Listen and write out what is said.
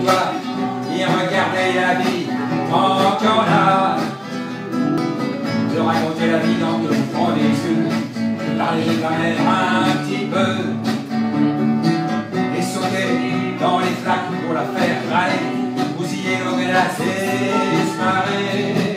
joie et regarder la vie encore là. De raconter la vie dans le fond des yeux, de parler quand même un petit peu, et sauter dans les flaques pour la faire râler, bousiller nos glaces et se marrer.